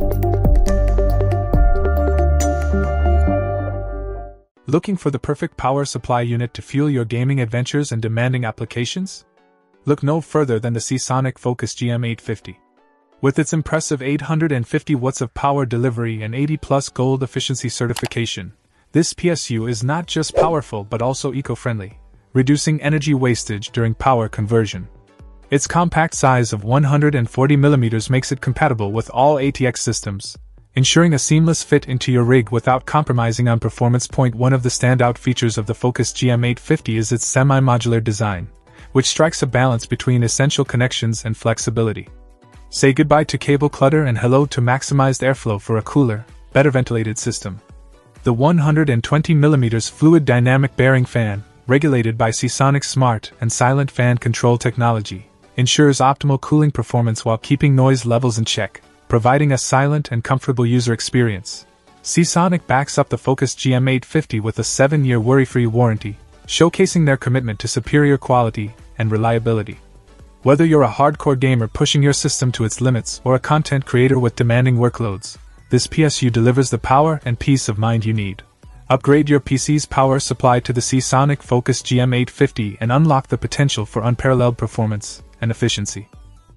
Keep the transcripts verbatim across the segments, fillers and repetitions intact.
Looking for the perfect power supply unit to fuel your gaming adventures and demanding applications? Look no further than the Seasonic Focus G M eight fifty. With its impressive eight hundred fifty watts of power delivery and eighty plus gold efficiency certification, this P S U is not just powerful but also eco-friendly, reducing energy wastage during power conversion. Its compact size of one hundred forty millimeters makes it compatible with all A T X systems, ensuring a seamless fit into your rig without compromising on performance. One of the standout features of the Focus G M eight fifty is its semi-modular design, which strikes a balance between essential connections and flexibility. Say goodbye to cable clutter and hello to maximized airflow for a cooler, better ventilated system. The one hundred twenty millimeter fluid dynamic bearing fan, regulated by Seasonic Smart and Silent Fan Control technology, ensures optimal cooling performance while keeping noise levels in check, providing a silent and comfortable user experience. Seasonic backs up the Focus G M eight fifty with a seven year worry-free warranty, showcasing their commitment to superior quality and reliability. Whether you're a hardcore gamer pushing your system to its limits or a content creator with demanding workloads, this P S U delivers the power and peace of mind you need. Upgrade your P C's power supply to the Seasonic Focus G M eight fifty and unlock the potential for unparalleled performance and efficiency.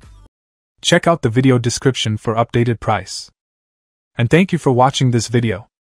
Check out the video description for updated price. And thank you for watching this video.